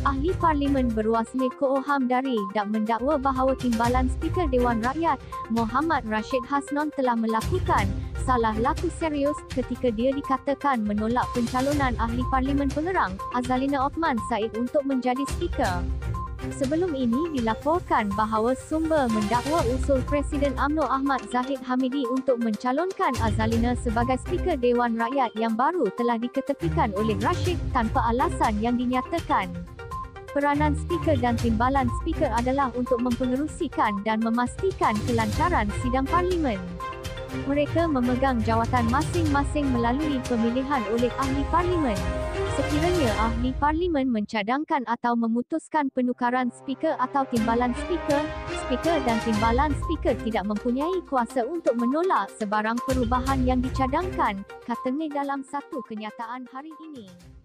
Ahli Parlimen berwasmi Ko Hamdari dak mendakwa bahawa Timbalan Speaker Dewan Rakyat, Mohammad Rashid Hasnon telah melakukan salah laku serius ketika dia dikatakan menolak pencalonan Ahli Parlimen Pengerang, Azalina Othman Said untuk menjadi Speaker. Sebelum ini dilaporkan bahawa sumber mendakwa usul Presiden UMNO Ahmad Zahid Hamidi untuk mencalonkan Azalina sebagai Speaker Dewan Rakyat yang baru telah diketepikan oleh Rashid tanpa alasan yang dinyatakan. Peranan Speaker dan Timbalan Speaker adalah untuk mempengerusikan dan memastikan kelancaran sidang Parlimen. Mereka memegang jawatan masing-masing melalui pemilihan oleh Ahli Parlimen. Sekiranya Ahli Parlimen mencadangkan atau memutuskan penukaran Speaker atau Timbalan Speaker, Speaker dan Timbalan Speaker tidak mempunyai kuasa untuk menolak sebarang perubahan yang dicadangkan, katanya dalam satu kenyataan hari ini.